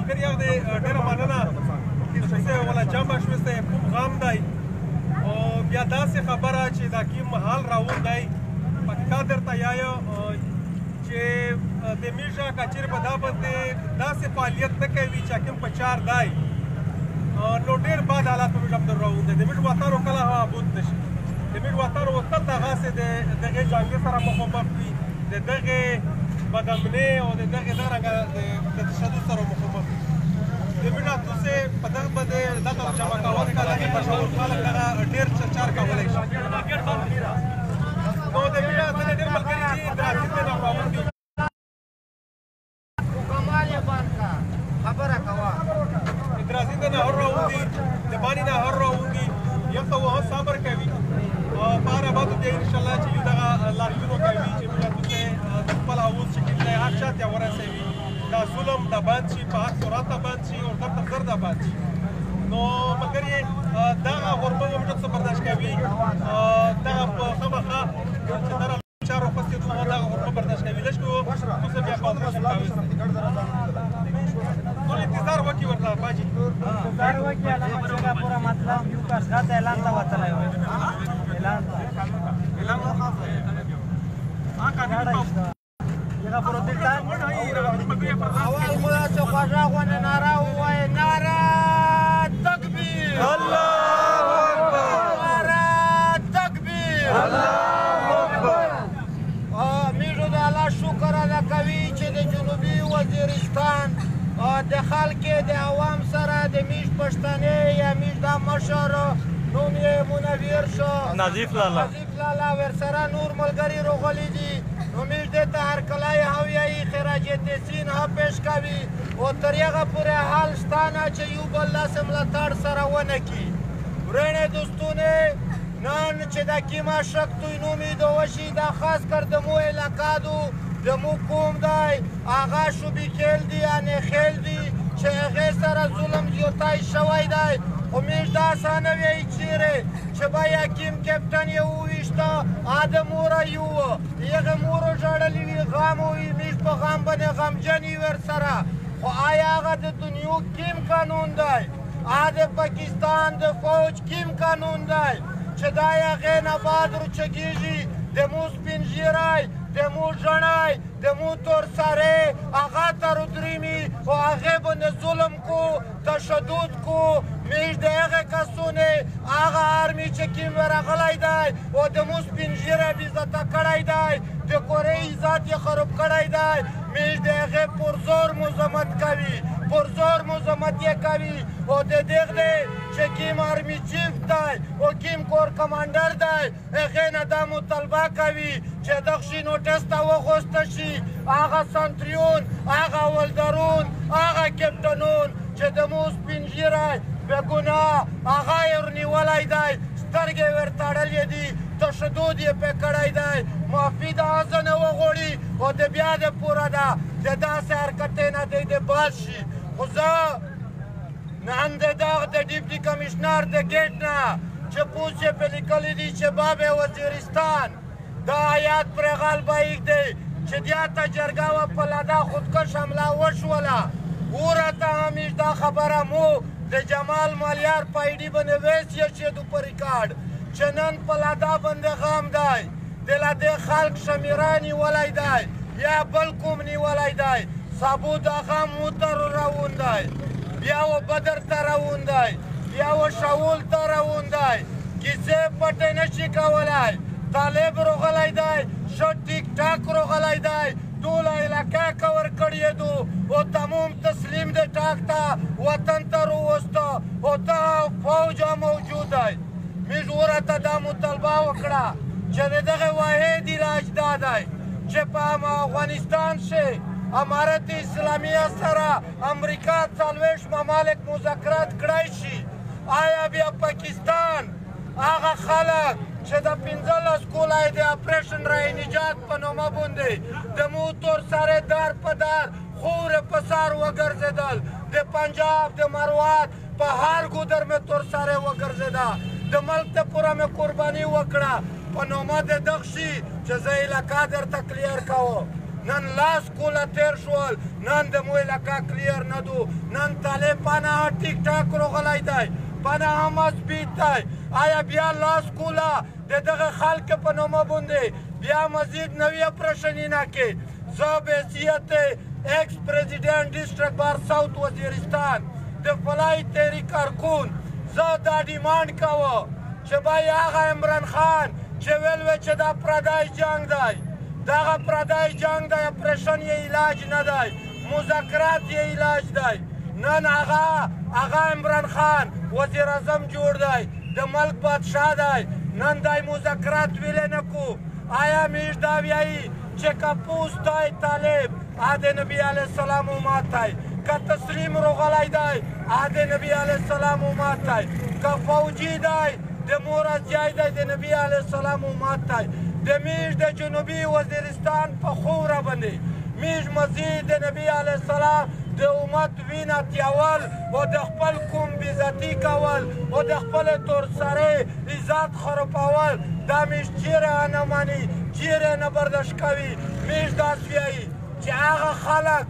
ملګري هغه دی ډېره مننه چې څه ولا جمع شوستی کوم غم دی او بیا داسې خبره چې دا کوم حال راون دی په حقیقت درته یایه چې د میژه که چېرې په دا باندې داسې فعالیت نه کوي چې حکیم په چار دی نو ډېر بد حالات په میژه باندې راون دی د میژ وطنو کله هغه ابود نه شي د میژ وطنو تل دغسې د دغې جنګې سره مخامخ وي د دغې بدامنۍ او د دغې دا رنګه د تشدد سره مخامخ وي د میژ اتوسې په دغه باندې دغه جمع کول که دغې مشهور خلک دغه ډېر چار کولی شي نو د میژه ځینې ډېر ملګري چې دراسي ته نه راون دي ادراسي ته نه هر راون دي د بانې نه هر راون دي یو ته وه صبر کوي په هره باتو بیا انشاءالله چې یو دغه لارښوونو کوي چې موږ ورته د خپل اوز شکل دی هر چا ته ورسوي دا ظلم دا بند شي په هر صورت بند شي او در تر دا بند شي نو ملګري دغه غربه موږ څه برداشت کوي دغه خامخا چې دغه چارو پسې دغه غربه برداشت کوي لږ کو څه بیا پاتې کوي ټول انتظار وکړي ورته باجي انتظار وکړي علامه چې پورا مطلب یو کس غاته اعلان ته وتلی وي اعلان اول خدا چې خوږه غونډه ناره ووایي ناره تکبیر الله اکبر ناره تکبیر الله اکبر میژو د الله شکر ادا کوي چې د جنوبي وزیرستان د خلکې د عوام سره د میژ پښتنې یا میژ د مشر نوم یې منور شو نظیف لالا ورسره نور ملګري راغلي دي نو میژ دې ته هرکلی هویایي خراج تحسین ها پیش کوي او تر هغه پورې حال شته نه چې یو بل داسې ملاتړ سره ونه کړي ورڼې دوستونه نن چې د کیما شک توی نومیده وشي دا خاص کر د مو علاقه دو د مو کوم دی هغه شوبي خیل دی یعنې خیل دی چې هغې سره ظلم زیاتی شوی دی خو میژ داسې نه وی چیرې چې به حکیم کپټن یې وویشته د موره یو هغې مورو ژړلي وي غم وي میژ په غم باندې غمجن وي ورسره خو آیا هغه د دنیا کیم قانون دی د پاکستان د فوج کیم قانون دی چې دا هغې نه بعد روچګېږي د مو سپین ژیری د مو ژڼی د مو تور سرې هغه ته رودریمي او هغې باندې ظلم کو تشدد کو میژ د هغې کسونې هغه آرمي چې کوم راغلی دی او د مو سپین ژیری بېعزته کړی دی د کورې عزت یې خراب کړی دی میژ د هغې پرزور مزاحمت کوي پرزور مزاحمت یې کوي او د دغه چې کوم آرمي چیف دی او کوم کور کمانډر دی هغې نه دا مطالبه کوي چې دغه شي نوټس ته وغوسته شي هغه سنتریون هغه ولدرون هغه کپټنون چې د مو سپین ژیری بېګناه هغه یې ورنیولی دی سترګې یې ورتړلې دي تشدد یې پرې کړی دی معافي د هغه نه وغواړي او د بیا د پوره ده د داسې حرکتې نه دی د باد شي خو زه نن د دغه د ډیپټي کمیشنر د ګیټ نه چې پوسټ یې پرې لیکلی دي چې باب وزیرستان دا آیات پرې غال بایق دی چې دیا ته جرګه وه په لده خودکش حمله وشوله وراته همیش دا خبره مو د جمال مالیار په آی ډي باندې ویس یې شیدو په ریکارډ چې نن په لده باندې غم دی د لدې خلک شمیره نیولی دی یا بل کوم نیولی دی سبو د غم مو ته روون دی بیا و بدر ته روون دی بیا و شاول ته روون دی کیسې پټې نشي کولی طالب راغلی دی ښه ټیک ټاک راغلی دی ټوله علاقه کور کړې دو او تمام تسلیم دی ټاک ته وطن ته راوسته او ته فوج موجود دی میژ ورته دا مطالبه وکړه چې د دغه واحد علاج دا دی چې په افغانستان کې امارت اسلامیه سره امریکا 40 ممالک مذاکرات کړی شي آیا بیا پاکستان هغه خلک چې د 15 کولای د اپریشن رای نجات په نومه باندې د مو تور سره دار په دار خور په سار وګرځېدل د پنجاب د مروات په هر ګودر مې تور سره وګرځېده د ملک ته پوره مې قرباني وکړه په نومه د دغه شي چې زه علاقه درته کلیر کوم نن لاس کوله تیر شول نن د مو علاقه کلیر نه دو نن طالب پناه ټیک ټاک روغلی دی پناه مثبت دی آیا بیا لاس کوله د دغه خلک په نومه باندې بیا مزید نوی اپریشنی نه کې زه به حیثیت ایکس پریزیډنټ ډسټرکټ بار ساوت وزیرستان د فلای تحریک کارکون زه دا ډیمانډ کوه چې باید هغه عمران خان چې ویل وی چې دا پردی جنګ دی دغه پردی جنگ دی اپریشن یې علاج نه دی مذاکرات یې علاج دی نن هغه عمران خان وزیر اعظم جوړ دی د ملک بادشاه دی نن دی مذاکرات ویلی نه کو آیا میش دا ویایي چې که پوست دی طالب د نبی علیه السلام امت دی که تسلیم روغلی دی د نبی علیه السلام امت دی که فوجي دی د مور از جای دی د نبی علیه السلام امت دی د میش د جنوبي وزیرستان په خوره باندې میش مزید د نبی علیه السلام د امت وینه تیول او د خپل قوم بېزتي کول او د خپل تورسرۍ عزت خرابول دا میش چیرې نه مني چیرې نه برداشت کوي میش داسې وایي چې هغه خلک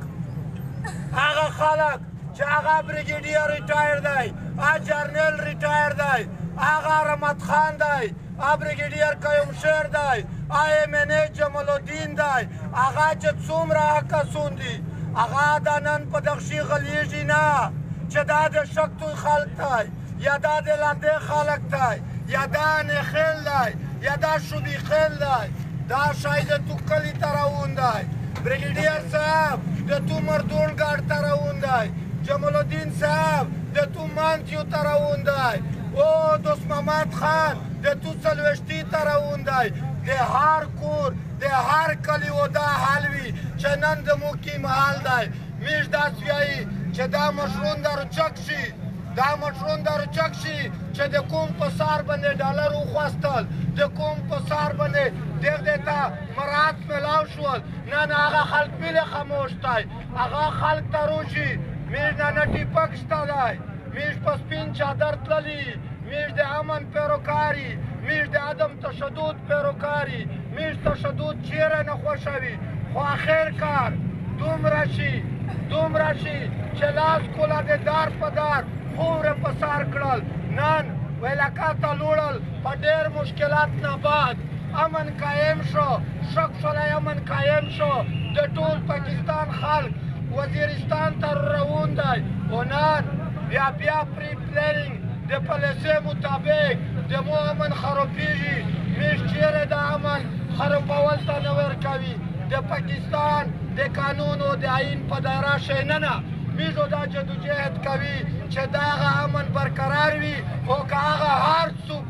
چې هغه بریګیډیر ریټایر دی هغه جرنیل ریټایر دی هغه رحمت خان دی هغه بریګیډیر قیوم شیر دی هغه ایم این ای جمال الدین دی هغه چې څومره کسون دي هغه دا نن په دغه شي غلیږي نه چې دا د شکتوی خلک دی یا دا د لاندې خلک دی یا دا نخیل دی یا دا شوبیخیل دی دا شاید تو کلی ته روان دی بریګیډیر صاحب د تو مردون ګاډ ته روان دی جمال الدین صاحب د تو مانتیو ته روان دی او دوست محمد خان د تو څلوېښتي ته روان دی د هر کور د هر کلي و دا حال وي چې نن د مقیم حال دی میش داسې وایي چې دا مشرون در چک شي دا مشرون در چک شي چې د کوم په سار باندې ډالر وخواستل د کوم په سار باندې دغه ته مراد ملاو شول نن هغه خلک بیل خاموش دی هغه خلک ته روشي میش نه ټیپک شته دی میش په سپین چادر تللی میش د امن پیروکاري میش د عدم تشدد پیروکاري میش تشدد چیرې نه خوښوي خو آخر کار دومره شي چې لاس کوله د دار په دار خورې په سار کړل نن علاقه ته لوړل په ډېر مشکلات نه بعد امن قایم شو شک شولی امن قایم شو د ټول پاکستان خلک وزیرستان ته روان دی او نن بیا پری پلانینګ د پالیسۍ مطابق د مو امن خرابېږي میش چیرې د امن خرابول ته نه ورکوي د پاکستان د قانون او د آیین په دایره شیننه میشو دا جدوجهد کوي چې دغه امن برقرار وي خو که هغه هر څوک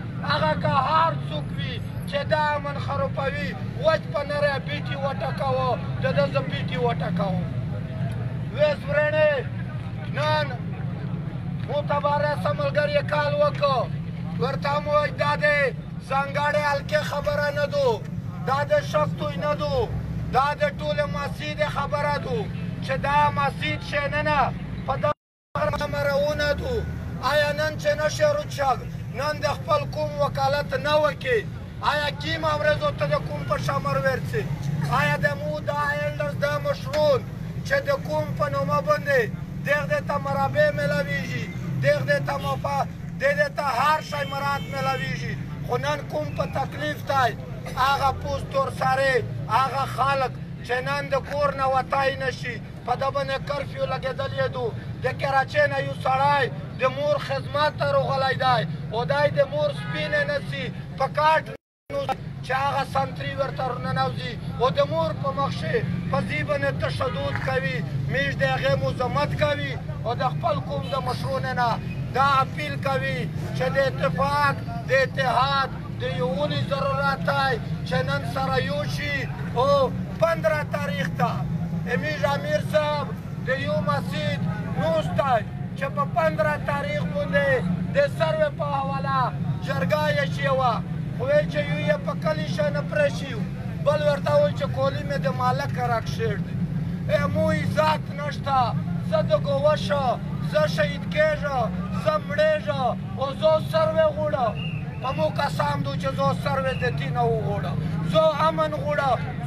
وي چې دا امن خرابوي وچ په نری بیټي وټکوه د ده زه بیټي وټکوم ویس ورڼې نن معتبره ملګري کال وکړو ورته مو وایي دا د ځانګړې حلقې خبره نه دو دا د شکتوی نه دو دا د ټولې مسجد خبره دو چې دا مسجد شیننه په دغه مرونه دو آیا نن چې نشي روچک نن د خپل قوم وکالت نه وکړي آیا کیم امرزو ته د قوم په شمر ورسي آیا د مو دا ایلډرز دا مشرون چې د قوم په نومه باندې دغه ته مرابع ملاویږي دغه ته مفا دغه ته هر شی مراد ملاویږي خو نن قوم په تکلیف دی هغه پوست تورسرۍ هغه خلک چې نن د کور نه وتی نشي په ده باندې کرفیو لګېدلی دو د کراچۍ نه یو سړی د مور خدمت ته روغلی دی او دی د مور سپینې نسي په کاټ چې هغه سنتري ورته ورننوځي او د مور په مخشې په دې باندې تشدد کوي میش د هغې مذمت کوي او د خپل قوم د مشرونو نه دا اپیل کوي چې د اتفاق د اتحاد د یووالي ضرورت دی چې نن سره یو شي او 15 تاریخ ته امیر امیر صاحب د یو مسجد نوست دی چې په 15 تاریخ باندې د سروې په حواله جرګه یې شوې وه خو ویل چې یو یې په کلي شی نه پرې شي بل ورته ویل چې کولی مې د مالک راکشیر دی مو عزت نشته زه د ګوشه زه شهید کېږم زه مړېږم او زه سروې غواړم په مو قسم دو چې زه سروې د دې نه وغواړم زه امن غواړم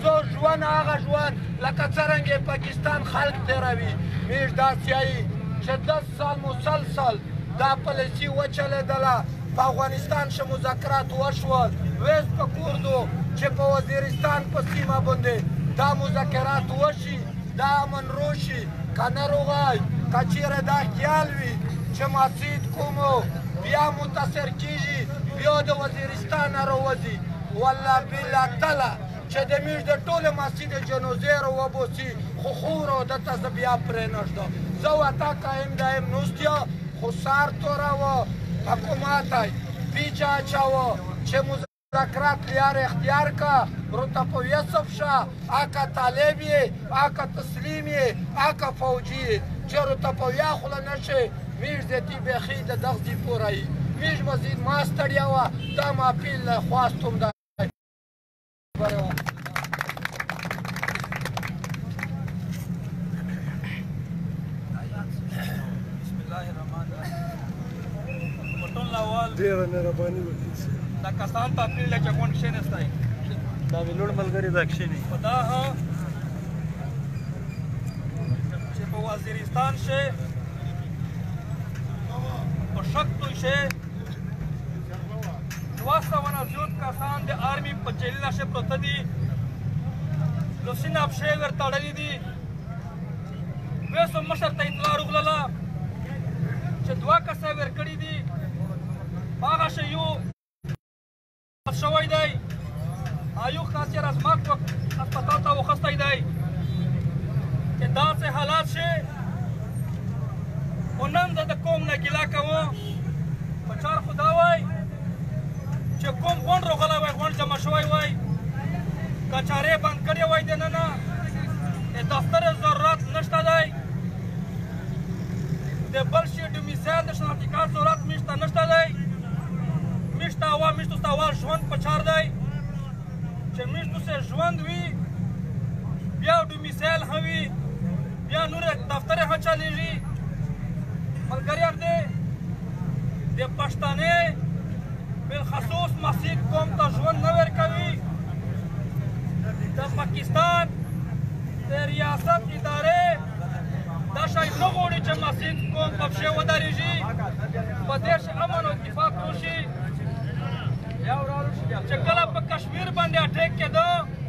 ترڅو ژوند هغه ژوند لکه څرنګه پاکستان خلک تېروي موږ داسې یایي چې 10 سال مسلسل دا پالیسي وچلېدله په افغانستان شه مذاکرات وشول ویس په کوردو چې په وزیرستان په سیمه باندې دا مذاکرات وشي دا امن روشي که نه روغی که چیرې دا خیال وي چې مسجد کومو بیا متاثر کیږي بیا د وزیرستان راوځي والله بالله تعالی چې د موږ د ټولې مسجد جنازې راوباسي خو خورو دته زه بیا پرې نږدم زه ورته قایم دایم نوستیا خو سر توروه حکومت پیچ اچوه چې مذاکرات لیار اختیار که روته په ویسف شه اکه طالب یې اکه تسلیم یې اکه فوجي یې چې روته په ویا خوله نشي موږ زیتي بیخي د دغه ځای پوره یي موږ مزید ما ستړیا وه دا ماپیل له خواستم دی ډېره مهرباني وکړئ دا کسان ته اپیل دی چې غونډ کښېنستی دا مې لوړ ملګري دا کښېني په دا چې په وزیرستان شي په شک توی شي 200 نه زیات کسان د آرمي په جیلونه شي پروته دي لوسینه پښې ورته تړلي دي ویسو مشر ته اطلاع راغلله چې 2 کسه ورکړي دي هغه شی یو شوی دی ایو خاص یې رزماک هسپتال ته وخستی دی چې داسې حالات شي خو نن زه د قوم نه ګیله کوم په چار خو دا وای چې کوم غونډ راغلی وای غونډ جمع شوی وای کچارې بند کړې وای دننه د دفتر ضرورت نشته دی د بل شي ډومیسایل د شناختي کارت ضرورت موږ ته نشته دی موږ ته اول ژوند په چار دی چې موږ داسې ژوند وي بیا ډومیسایل هم وي بیا نور دفتر هم چلیږي ملګریان دی د پښتنې بالخصوص مسیح قوم ته ژوند نه ورکوي د پاکستان د ریاست ادارې دا شی نه غواړي چې مسیح قوم په پښې ودرېږي په دې شي امن او اتفاق وشي چې کله په کشمیر باندې اټیک کېده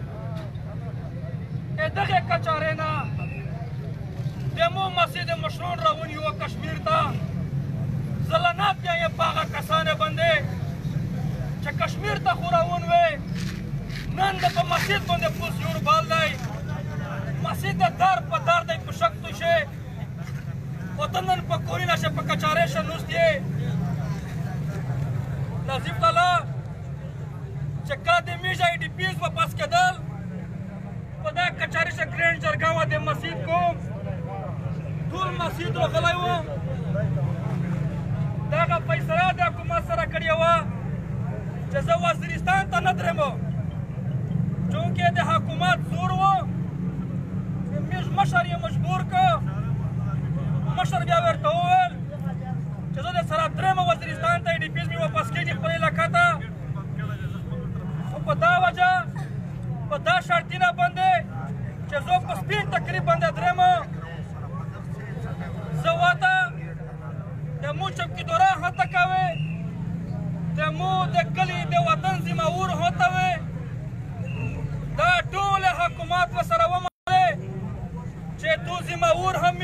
دغې کچارې نه د مو مسجد مشرون راونیوه کشمیر ته ځلانات بیا یې په هغه کسانې باندې چې کشمیر ته خو راون وې نن د په مسجد باندې پوس یور بال دی مسجد د دار په دار دی په شک تو شي او ته نن په کورینه شه په کچارې شه نوست یې نظیف تعالی چې کله د میژ آی ډي پیز واپس کېدل په دا کچارې شه ګرینډ جرګه وه د مسجد کوم ټول مسجد راغلی و دغه فیصله د حکومت سره کړې وه چې زه وزیرستان ته نه درېمه چونکې د حکومت زور و موږ مشر یې مجبور که مشر بیا ورته وویل چې زه د سره درېمه وزیرستان ته ډي پیز مې واپس کېږي خپل علاقه ته خو په دا وجه په دا شرطینه باندې چې زه په سپین تقریب باندې درېمه زه ورته د مو چوکیدارا هڅه کوې د مو د کلي د وطن ذمهور هڅه وې دا ټول حکومت ورسره ومنلې چې تو ذمهور هم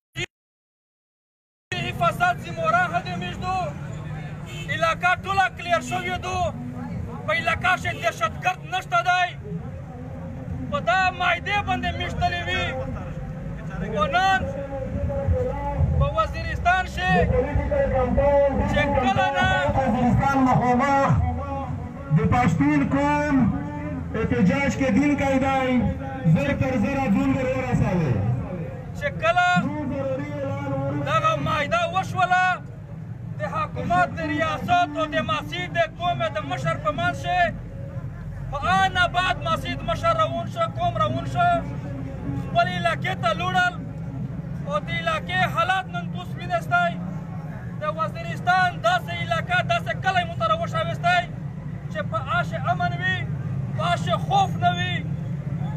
حفاظت ذمهوران هم میږدو علاقه ټوله کلیر شوې دو په علاقه کې دهشتګرد نشته دی په دا معاهدې باندې میشتلې وي خو نن په وزیرستان کې چې کله نه وزیرستان مخامخ د پښتون قوم احتجاج کې دین قیدای زر تر زره جون ورساوه چې کله دغه معاهده وشوله د حکومت د ریاست او د مسجد د قوم د مشر په منځ کې په آن بعد مسجد مشر روان شه قوم روان شه خپل علاقې ته لوړل او د علاقې حالات نن تاسو وینئ د وزیرستان داسې علاقه داسې کلی مو ته راوښاوستی چې په آش امن وي په آش خوف نه وي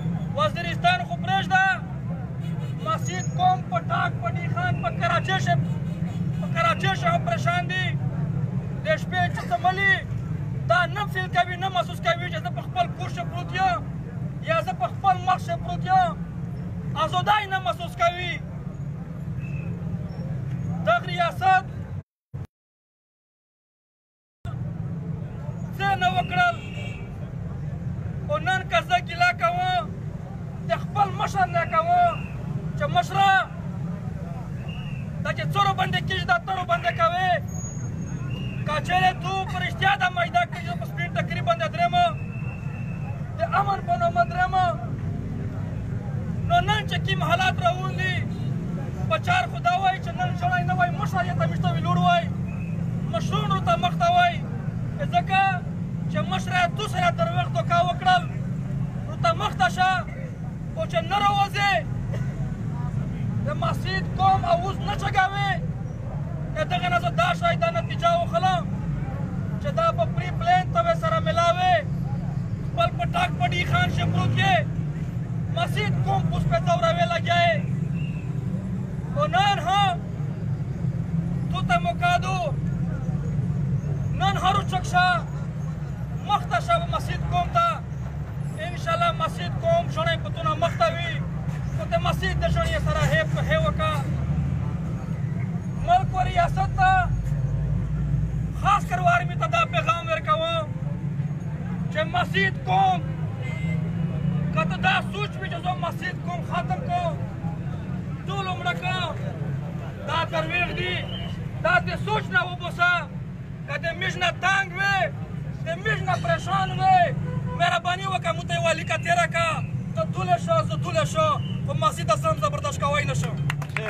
کراچۍ شه هم پریشان دي د شپې چې څه ملي دا نه فیل کوي نه محسوس کوي چې زه په خپل کور شه پروت یم یا زه په خپل مخ شه پروت یم ازادۍ نه محسوس کوي دغه ریاست څه نه وکړل خو نن که زه ګیله کوم د خپل مشر نه کوم چې مشره دا چې څورو بندې کېږي دا تورو بندې کوې که چېرې تو په رښتیا دا معاهده کړي زه په سپین ټکري باندې درېمه د امن په نامه درېمه نو نن چې کوم حالات روان دي په چار خو دا وایي چې نن ژړی نه وایي مشر یې ته موږ ته ویلوړ وایي مشرونو ته مخ ته وایي ځکه چې مشره تو سره در وخت دوکا وکړل نو ته مخ ته شه خو چې نه راوځې د مسجد قوم اوز نه چګوې د دغه نه زه دا شاید دا نتیجه وخلم چې دا په پری پلین ته به سره ملاوې خپل په ټاک پډي خان شه پروت یې مسجد قوم اوس په ځوروې لګیا یې خو نن هم تو ته موکادو نن هرو چک شه مخ ته شه مسجد قوم ته انشاءالله مسجد قوم ژڼی پتونه مخ ته وي خو د مسجد د ژڼې سره هی په هی وکړه ملک و ریاست ته خاص کر وارمی ته دا پیغام ورکوم چې مسجد قوم که ته دا سوچ وي چې زه مسجد قوم ختم کړم ټول مړه کړم دا درویغ دي دا د سوچ نه وبوسه که د میژ نه تنګ وې د میژ نه پریشان وې مهرباني وکړه موږ ته یې ولیکه تېره کړه ته دوله شه زه دوله شه خو مسجد اصلا زه برداشت کوی نه شم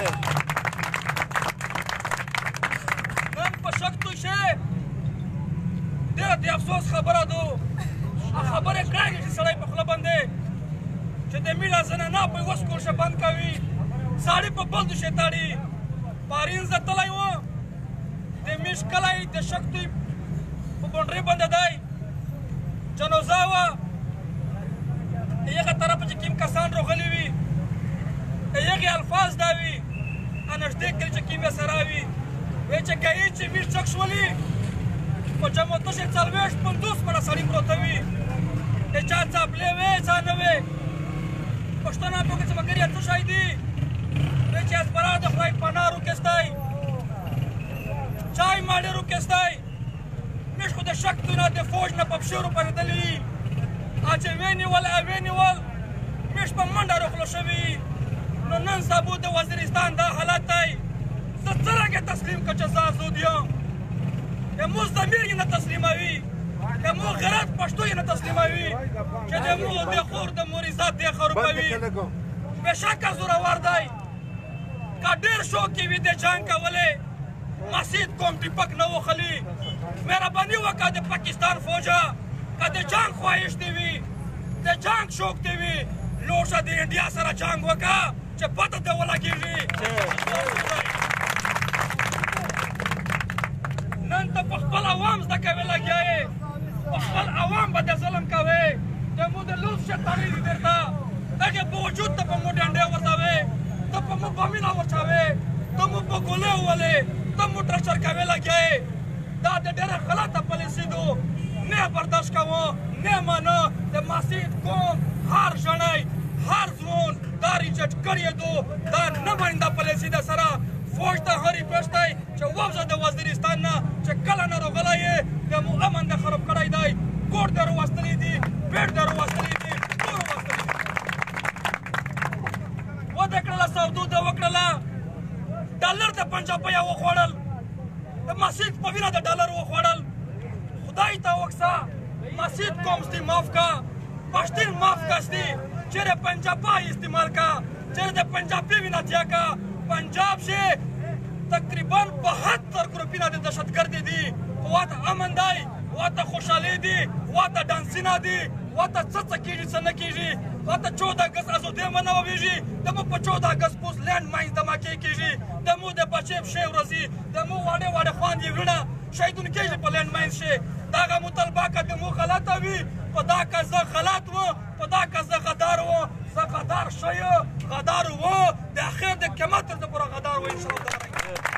نن په شک توی شې ډېره د افسوس خبره ده خبرې کړی چې سړی په خوله باندې چې د میړه زنانه په یوه سکول شه بند کوي ساړي په بلدو شې تاړي پارین زه تلی وم د میش کلی د شک توی په بونډرۍ باندې دی جنازه وه د هغه طرفه چې کوم کسان راغلي وي د هغې الفاظ دا وي نږدې کلي چې کوم یې سره وي وایي چې ګایي چې میش چک شولي په جمع تشې 40-50 منه سړي پروته وي د چا څاپلې وې چا نه وې پښتانه ټوکې چې مګر یې څه شی دي وایي چې اسپرا د خدای پناه روکېستی چای ماډې روکېستی میش خو د شک نه د فوج نه په پښې روپرېدلي وي چې ویې نیول ویې نیول میش په منډه روغلو شوي نو نن سبو د وزیرستان دا حالت دی زه څرنګه تسلیم که چې زه ازود یم که مو ضمیر یې نه تسلیموي که مو غیرت پښتو یې نه تسلیموي چې د مو د خور د مور عزت یې خرابوي بېشکه زورور دی که ډېر شوق یې وي د جنګ کولی مسجد قوم ټیپک نه وخلي مهرباني وکړه د پاکستان فوجه که د جنګ خواهش دې وي د جنګ شوق دې وي لوړ شه د انډیا سره جنګ وکړه چې پته دې ولګېږي نن ته په خپل عوام زده کوې لګیا یې په خپل عوام باندې ظلم کوې د مو د لوز شیطاني دي درته دغې باوجود ته په مو ډنډې ورځوې ته په مو بمینه ورچوې ته مو په ګولۍ وولې ته مو ټرچر کوې لګیا یې دا د ډېره غلطه پالیسي ده نه برداشت کوم نه منه د مسجد قوم هر ژڼی هر ځوان دا ریجیکټ کړی ده دا نه مننده پالیسي ده سره فوج ته هرې پیشتی چې ووځه د وزیرستان نه چې کله نه راغلی یې د مو امن د خراب کړی دی ګوډ دې راوستلی دي پیټ دې راوستلی دي ټول راوستلی دي وده کړله سودو ده وکړله ډالر د پنجابۍ وخوړل د مسجد په وینه د ډالر وخوړل خدای ته وکسه مسجد قوم ستی معاف کا پښتون معاف کا ستی چیرې پنجابۍ استعمال کا چیرې د پنجابي وینه تیا کا پنجاب سے تقریبا 72 گروپونه د دهشتګردي دي واته امن دی واته خوشحالي دي واته ډانسونه دي واته څه کېږي څه نه کېږي واته 14 اګست ازادي مناویږي د مو په 14 اګست پوس لینډ ماینز دماکې کېږي د مو د بچې پښې ورځي د مو واړې واړې خواندې وینه شهیدون کېږي په لینډ ماینز شي دغه مطالبه که د مو غلطه وي په دا که زه غلط وم په دا که زه غدار وم زه غدار ښه غدار وم د اخر د قیامت تر پورې غدار و انشاءالله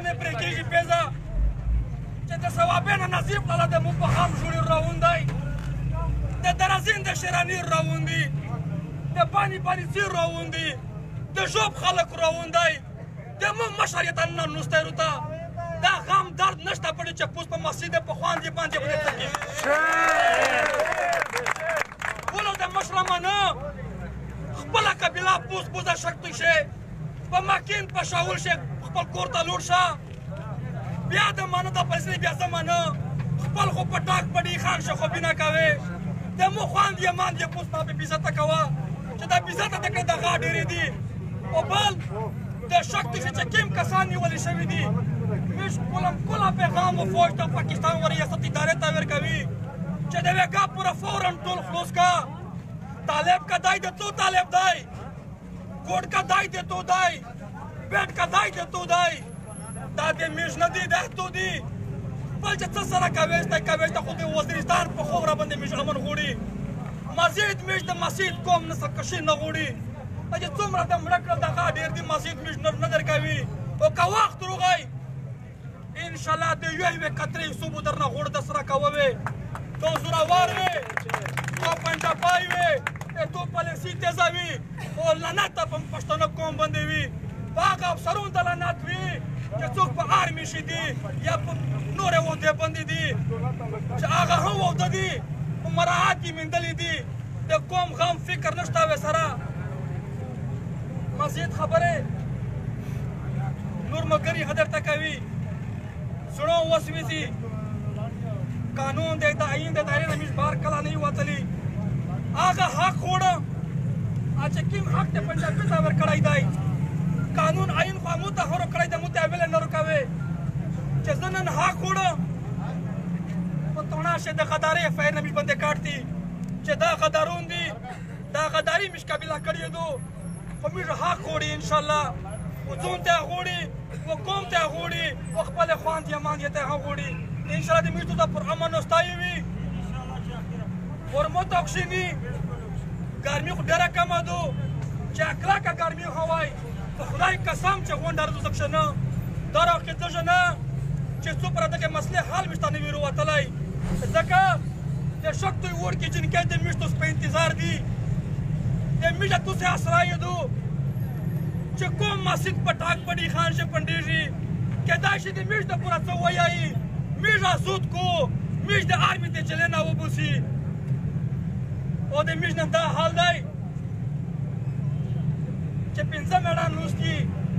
نه پرې کېږي پیزه چې د ثوابین نصیب لاله د مفهم جوړي روان دی د درزین د شیراني روان دي د پانی پانی سیر روان دي د ژوب خلک روان دی د مونږ مشر یې ته نه نوستی روته دا غم درد نشته پړې چې پوس په مسجد په خواندې باندې پرېږده کېږي ټولو د مشرمانه خپله قبیله پوس پوزه شکتوی شي په مکین په شاول شي خپل کور ته لوړ شه بیا د مانه د پیسې بیا زمانه خپل خو په ټاک پډي خان شه خو بنا کوي د مو خواند یې مان یې پوس ما به بیزته کوه چې دا بیزته ته کړې د غا ډېرې دي او بل د شکتوی شي چې کوم کسان نیولې شوي دي مش کله پیغام و فوج ته پاکستان و ریاست ادارې ته ورکوي چې د وګا پوره فورا ټول خلاص کا طالب کا دای د تو طالب دای کوټ کا دای د تو دای بیٹ کا دای د تو دای دا د میش نه دی د تو دی بل چې څه سره کوي ته خو د وزیرستان په خوره باندې میش امن غوړي مزید میش د مسجد کوم نسل کشي نه غوړي چې څومره د مړه کړل دغه ډېر دي مسجد میش نه درکوي او که وخت روغی انشاءالله د یوې قطرې صوبو درنه غوړ د سره کووې تو زوراور وې تو پنجابی وې تو پالیسي تیزه وي او لعنت په پښتانه قوم باندې وي په هغه افسرونو ته لعنت وي چې څوک په آرمي شي دي یا په نورې عهدې باندې دي چې هغه هم عهده دي په مراعات کې میندلې دي د قوم غم فکر نشته وې سره مزید خبرې نور ملګري هدر ته کوي سړو وسوځي قانون د آئین د دایرې نه موږ بهر کله نه یو وتلي هغه حق وړه چې کوم حق د پنجابي ته ورکړی دی قانون آئین خو مو ته هرو کړی دی مو ته ویل نه روکوي چې زه نن حق وړه په توناشه د غدارۍ فایر نه موږ باندې کاټي چې دا غدارون دي دا غداري موږ قبیله کړې دو خو موږ حق وړي انشاءالله وزون ته غوړي وقوم ته غوړي وخپل خواند یمان ته غوړي انشاءالله د میټو ته پر امن واستایي وي ورمو توکشینی ګرمي خو ډېره کمه ده چې اکلاکه ګرمي هوای په خدای قسم چې غونډه رزق شنه دا راکې ځنه چې څو پر دغه مسلې حل مشته نه ویرو وتلای ځکه د شکتوی ور کې جن کې د میټو په انتظار دي د میټه توسه اسرای دو چې کوم مسجد په ټاک پډي خان شه پندېږي کېدای شي د میش د پوره څه وایي میش آسود کو میش د آرمي ته چلې نه وبوسي او د میش نه دا حال دی چې پنځه میډان لوستي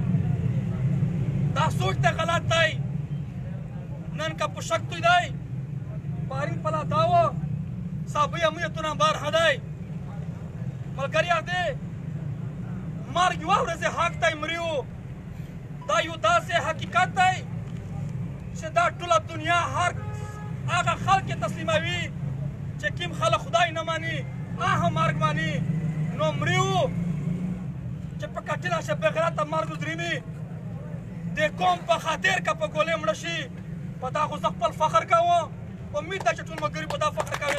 دا سوچ ته غلط دی نن کا په شکتوی دی پارین پلا داوه صابوی امیتونه بار هدی ملګریا دی مرګ یوه ورځې حق دی مریو دا یو داسې حقیقت دی چې دا ټوله دنیا هغه خلک یې تسلیموي چې کوم خلک خدای نه ماني هغه مرګ ماني نو مریو چې په کټیله شه بغیرته مرګ ودرېمي د قوم په خاطر که په ګولې مړه شي په دا خو زه خپل فخر کوم امید ده چې ټول ملګري په دا فخر کوي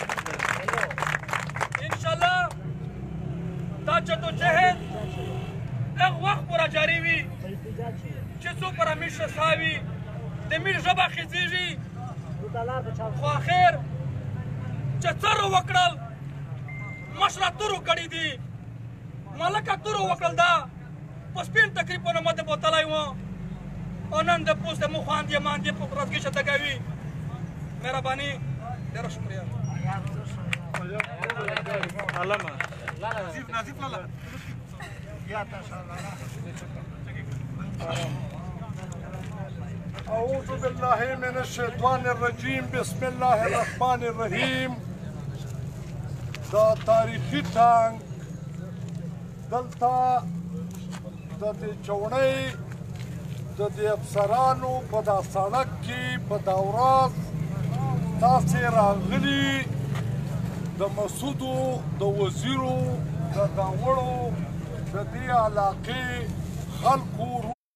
انشاءالله دا جدوجهد هغه وخت پوره جاري وي چې څو پر امیر شساوي د میر ژبه خېزېږي خو اخر چې څر وکړل مشره تورو کړي دي ملکه تورو وکړل دا په سپین تقریبونه مده بوتلی و او نن د پوست د مو خواند یې ماندې په رزګي شه دګوي مهرباني ډېره شکریه نازیف لاله أعوذ بالله من الشيطان الرجيم بسم الله الرحمن الرحيم دا تاریخي ټانک دلته د دې چوڼۍ د دې افسرانو په دا سړک کې په دا ورځ تاسې راغلي د مسعودو د وزیرو د داوړو د دې علاقې خلکو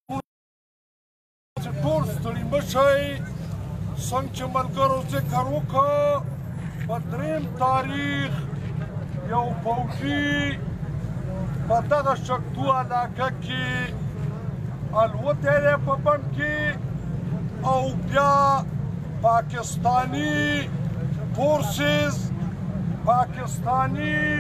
چې ټول ستړي مه شئ څنګه چې ملګرو ذکر وکړه په 3 تاریخ یو فوجي په دغه شکتو علاقه کې الوتی دی په بم کې او بیا پاکستانی فورسز پاکستانی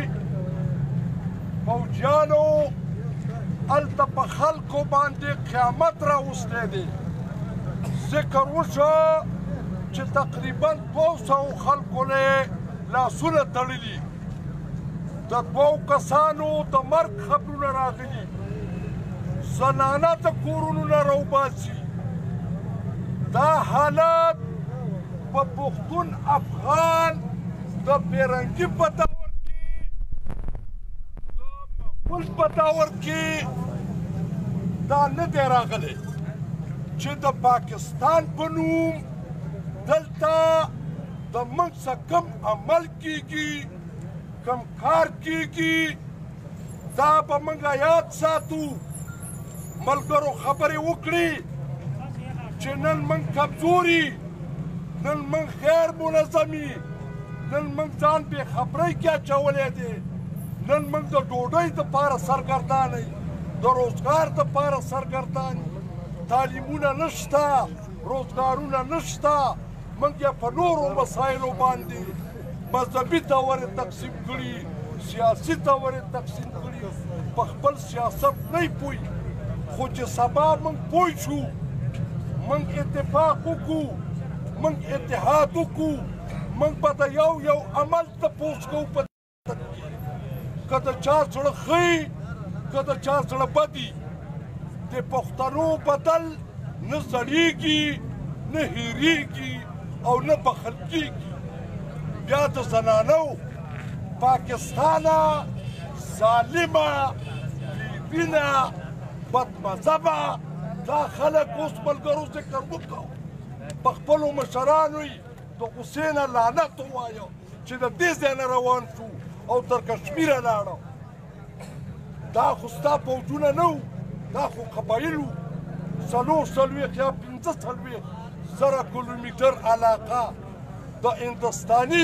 فوجیانو هلته په خلکو باندې قیامت راوستی دی ذکر وشو چې تقریبا 200 خلکو نه لاسونه تړلي د 2 کسانو د مرګ خبرونه راغلي زنانه د کورونو نه راوباسي دا حالات په پښتون افغان د پیرنګي په دور کې د مغول په دور کې دا نه دی راغلی چې د پاکستان په نوم دلته د موږ څخه کم عمل کیږي کم کار کیږي دا به موږ یاد ساتو ملګرو خبرې وکړي چې نن موږ کمزوري نن موږ غیر منظمي نن موږ ځان بې خبرۍ کې اچولی دی نن موږ د ډوډۍ دپاره سرګردان یو د روزګار دپاره سرګردان تعلیمونه نشته روزګارونه نشته موږ یې په نورو مسایلو باندې مذهبي طور یې تقسیم کړي سیاسي طور یې تقسیم کړي په خپل سیاست نه پوي خو چې سبا موږ پوه شو موږ اتفاق وکړو موږ اتحاد وکړو موږ به د یو عمل تپوس کوو په که د چا زړه ښه که د چا زړه بدي د پښتنو بدل نه زړېږي نه هېرېږي او نه بخل کېږي بیا د زنانو پاکستانه ظالمه بېدینه بدمذهبه دا خلک اوس ملګرو ذکر وکړو په خپلو مشرانو یې د غوسې نه لعنت ووایه چې د دې ځای نه روان شو او تر کشمیره لاړه دا خو ستا پوځونه نه وو دا خو قبایل وو 440 یا 45 زره کیلومتر علاقه د هندوستاني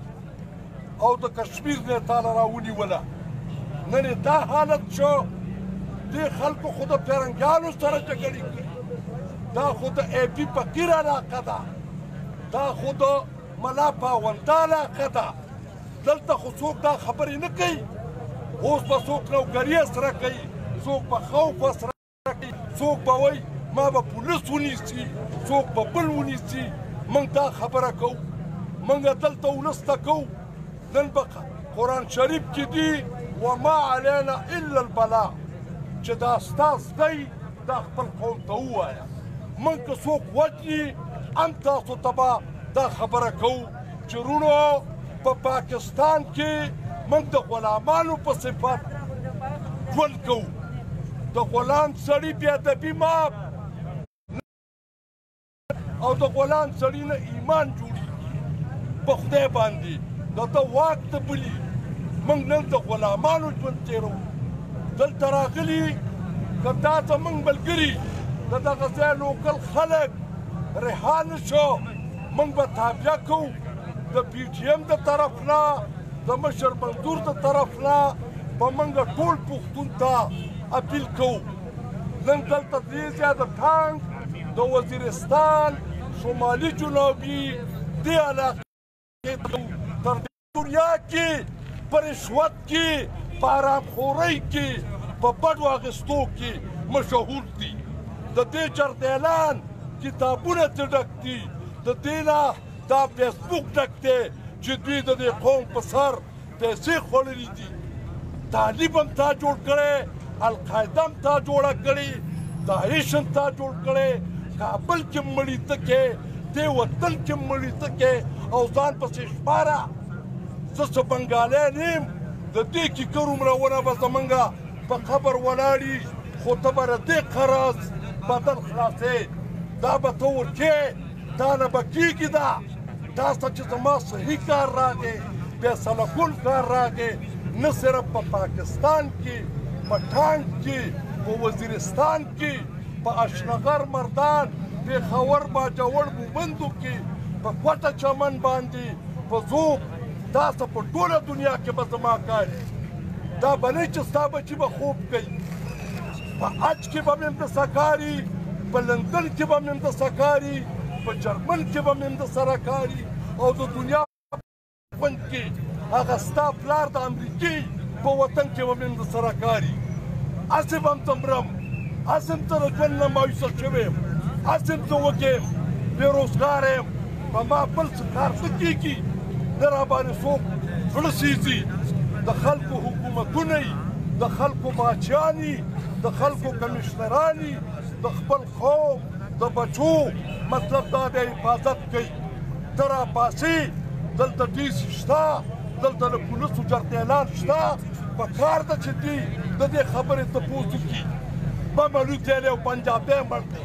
او د کشمیر نه تاله راونیوله نن یې دا حالت شو دې خلکو خو د پیرنګیانو سره جګړې کړي دا خو د ای پي فقیر علاقه ده دا خو د ملا پاونده علاقه ده دلته خو څوک دا خبرې نه کوي اوس به څوک نوکري سره کوي څوک به خوف سره کوي څوک به وایي ما به پولیس ونیسي څوک به بل ونیسي موږ دا خبره کوو موږ دلته ولس ته کوو نن به قرآن شریف کې دي وما علینا الا البلاغ چې دا ستا زدی دا خپل قوم ته ووایه موږ که څوک وجني هم تاسو ته به دا خبره کوو چې وروڼو په پاکستان کې موږ د غلامانو په صفت ژوند کوو د غلام سړي بېادبي ماف او د غلام سړي نه ایمان جوړېږي په خدای باندې د ده واک ته بلي موږ نن د غلامانو ژوند تېرو دلته راغلي که دا زموږ ملګري د دغه ځای لوکل خلک رها نه شو موږ به تابعه کوو د پي ټي ایم د طرف نه د مشر منظور د طرف نه به موږ ټول پښتون ته اپیل کوو نن دلته دې ځای د ټانک د وزیرستان شمالي جنوبي دې علاقې تر دنیا کې په رشوت کې په حرامخورۍ کې په بډو اخیستو کې مشهور دي د دې چردیلان کتابونه ترې ډک دي د دې نه دا فیسبوک ډک دی چې دوی د دې قوم په سر پیسې خوړلي دي طالب هم تا جوړ کړی القاعده هم تا جوړه کړې داعش هم تا جوړ کړی کابل کې مړي ته کې دې وطن کې مړي ته کې او ځان پسې شماره زه څه بنګالی نه یم د دې کیکر عمرونه به زمونږ په قبر ولاړي خو ته به د دې قراض بدن خلاصې دا به ته ورکې دا نه به کېږي دا څه چې زما صحیح کار راغی فیصله کن کار راغی نه صرف په پاکستان کې په ټانک کې په وزیرستان کې په اشنغر مردان پېښور باجوړ مومندو کې په کوټه چمن باندې په زوب دا څه په ټوله دنیا کې به زما کار دا به نه چې ستا بچي به خوب کوي په حج کې به مې همدسه کاري، په لندن کې به مې همدسه کاري، په جرمن کې به مې همدسره کاري، او د دنیا خوند کې هغه ستا پلار د امریکې په وطن کې به مې همدسره کاري. هسې به هم ته مرم، هسې هم ته د ژوند نه مایوسه شوی یم، هسې هم زه وږی یم، بېروزګاره یم، په ما بل څه کار څه کېږي، نه راباندې څوک زړه سېځي. د خلکو حکومتونه یي، د خلکو باچیان یي، د خلکو کمیشنران یي، د خپل قوم د بچو مطلب دا دی حفاظت کوي. ته راپاسې، دلته ډیسي شته، دلته د پولیسو جرتیلان شته، په کار ده چې دوی د دې خبرې تپوس وکړي. بم الوتی دی او پنجابی مړ دی.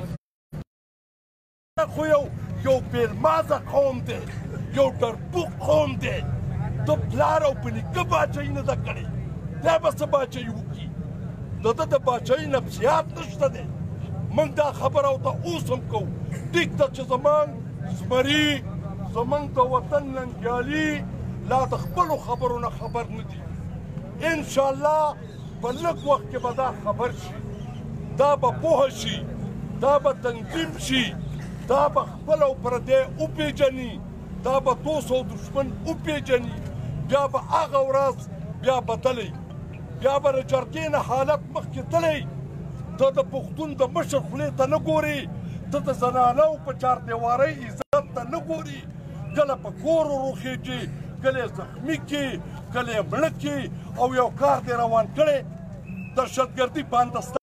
خو یو بېلمازه قوم دی، یو ډربوک قوم دی. د پلار او په نیکه باچایي نه ده کړې، دی به څه باچایي وکړي؟ د ده د باچایي نفسیات نشته دی. موږ دا خبره ورته اوس هم کوو. ټیک ده چې زموږ زمري، زموږ د وطن ننګیالي لا د خپلو خبرو نه خبر نه دي. انشاءالله په لږ وخت کې به دا خبر شي، دا به پوهه شي، دا به تنظیم شي، دا به خپل او پردی وپېژني، دا به دوست او دشمن وپېژني. بیا به هغه ورځ بیا بدلی، بیا به د جرګې نه حالت مخکې تلی. ته د پښتون د مشر خولې ته نه ګورې، ته د زنانو په چاردیوارۍ عزت ته نه ګورې. کله په کور وروخېږي، کله یې زخمي کړي، کله یې مړه کړي، او یو کار دې روان کړی. دهشتګردي په اندستا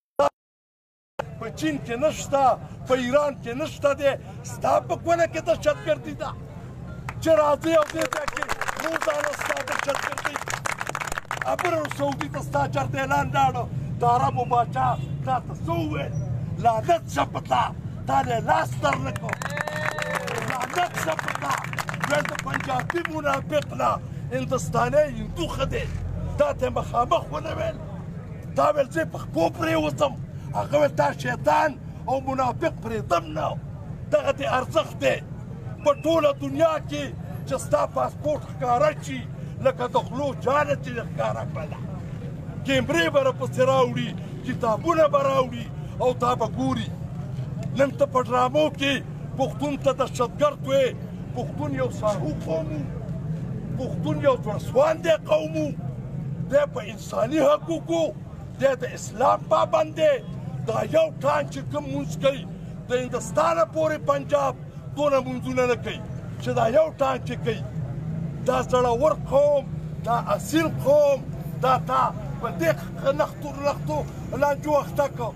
په چین کې نشته، په ایران کې نشته دی، ستا په کونه کې دهشتګردي ده چې راځې او دې ځای کې روزانه ستا دهشتګردي. ابر سعودي ته ستا جرتیلان لاړه، د عربو باچا تا ته څه وویل؟ لعنت شه په تا، تا دې لاس در نه کړ. لعنت شه په تا. ویل د پنجابي منافق نه هندوستانی هندو ښه دی. تا ته یې مخامخ ونه ویل؟ تا ویل زه په خپو پرېوځم، هغه ویل تا شیطان او منافق پرېږدم نه. دغه دې ارزښت دی په ټوله دنیا کې چې ستا پاسپورټ ښکاره شي لکه د خلو جاله چې دې ښکاره کړله. کیمرې به راپسې راوړي، کتابونه به راوړي او تا به ګوري. نن ته په ډرامو کې پښتون ته دهشتګرد وې. پښتون یو ساهو قوم و، پښتون یو زړسواندی قوم و، دی په انساني حقوقو، دی د اسلام پابند دی. دا یو ټانک چې کوم مونځ کوي، د هندوستانه پورې پنجاب دونه مونځونه نه کوي چې دا یو ټانک چې کوي. دا زړور قوم، دا اصیل قوم، دا تا په دې نختو لانجو اخته کړ.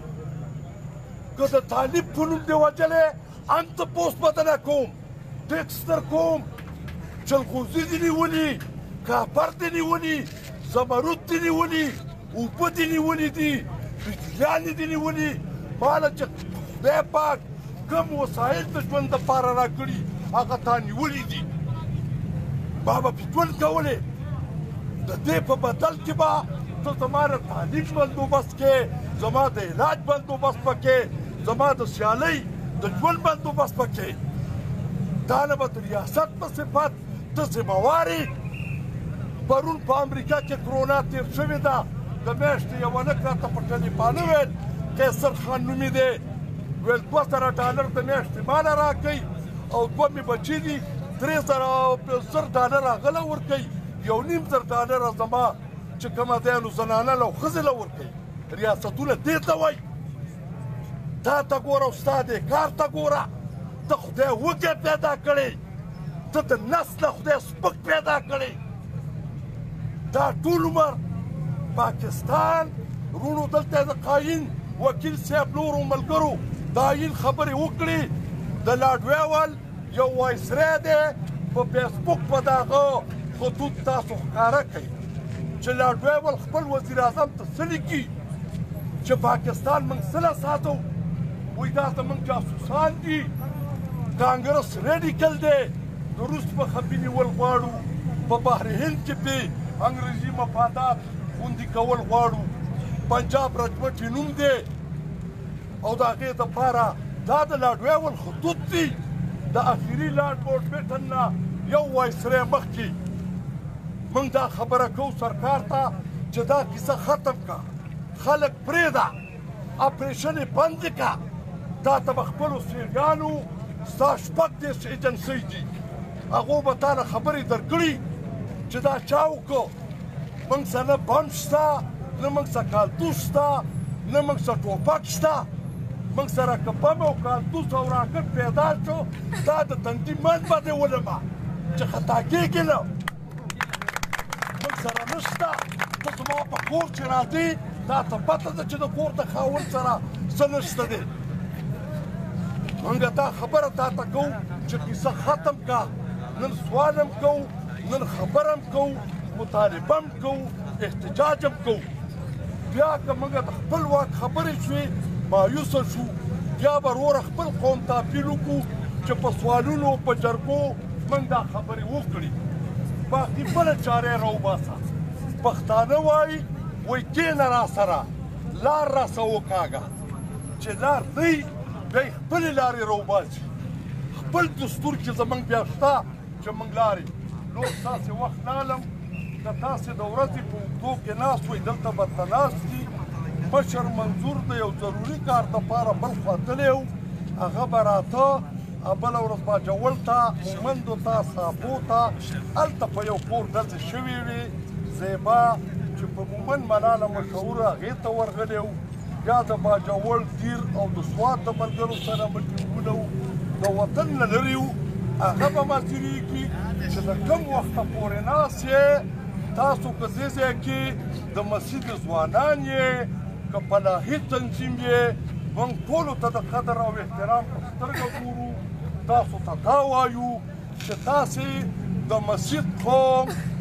که د طالب په نوم دې وجلی، هم ته پوست به درنه کوم، ټیکسټر کوم، چلغوزي دې نیولي، کاپر دې نیولي، زمرود دې نیولي، اوبه دې نیولي دي، بجلیانې دې نیولي. ماله چې خدای پاک کوم وسایل د ژوند دپاره راکړي، هغه تا نیولي دي. ما به پې ژوند کولی. د دې په بدل کې به ته زما د تعلیم بندوبست کې، زما د علاج بندوبست پکې، زما د سیالۍ د ژوند بندوبست پکې. دا نه به د ریاست په صفت ته ذمهوار یې. پرون په امریکا کې کرونا تېر شوې ده. د میاشتې یو هلک راته په ټلیفون وویل، قیصر خان نومې دی، ویل $2000 د میاشتې ماله راکوي او 2 مې بچي دي، $3000 هغه له ورکوي، $1,500 زما چې کومه دی نو زنانه له او ښځې له ورکوي. ریاستونه دې ته وایي. تا ته ګوره او ستا دې کار ته ګوره. ته خدای وږی پیدا کړې، ته د نس نه خدای سپک پیدا کړې. دا ټول عمر پاکستان رونو دلته د قاین وکیل صاحب نورو ملګرو د آیین خبرې وکړي. د لارډ ویول یو وایسرا دی په فیسبوک په دغه خطوط تاسو ښکاره کوي چې لارډ ویول خپل وزیر اعظم ته څه لیکي چې پاکستان موږ څه ساتو. وایي دا زموږ جاسوسان دي. کانګرس ریډیکل دی. د روس په خپې نیول غواړو، په بحر هند کې پې انګریزي مفادات خوندي کول غواړو. پنجاب رجمټي نوم دی او د هغې دپاره دا د لارډ ویول خطوط دي. د اخري لارډ ماونټ بیټن نه یو وایسرا مخکې موږ دا خبره کوو سرکار ته چې دا کیسه ختم کړه. خلک پرېږده، اپریشن یې بند کړه تا ته به خپلو سیریانو ستا 36 ایجنسۍ دي هغو به تا نه خبرې درکړي چې دا چا وکړو موږ سره نه بم شته نه موږ سره کالتوس شته نه موږ سره ټوپک شته موږ سره که بم او کالتوس او راکټ پیدا شو دا د تندي من باندې ولمه چې خطا کېږي نه موږ سره نشته ته زما په کور چې راځې دا ته پته ده چې د کور د خاوند سره څه نشته دی موږ دا خبره تا ته کوو چې کیسه ختم کا نن سوال هم کوو نن خبر هم کوو مطالبه هم کوو احتجاج هم کوو بیا که موږ د خپل واک خبرې شوې مایوسه شو بیا به وروره خپل قوم ته اپیل وکړو چې په سوالونو په جرګو موږ دا خبرې وکړي باقي بله چاره یې راوباسه پښتانه وایي کېنه را سره لار راسه وکاږه چې لار دی بیا یې خپلې لارې راوباسي خپل دستور کې زموږ بیا شته چې موږ لارې نور ستاسې وخت نه علم که تاسې د ورځې په اوږدو کې ناست وئ دلته به ته ناست دي مشر منظور د یو ضروري کار دپاره بل خوا تللی و هغه به راته بله ورځ باجوړ ته مومندو ته ساپو ته هلته په یو کور ډزې شوې وې زیبا چې په مومند ملاله مشهوره هغې ته ورغلی و بیا د باجوړ دیر او د سوات د ملګرو سره میټینګونه و د وطن نه لرې و هغه به ماسیریږي چې د کوم وخته پورې ناست یې تاسو که دې ځای کې د مسجد ځوانان یې که فلاحي تنظیم یې موږ ټولو ته د قدر او احترام په سترګه ګورو تاسو ته دا وایو چې تاسې د مسجد قوم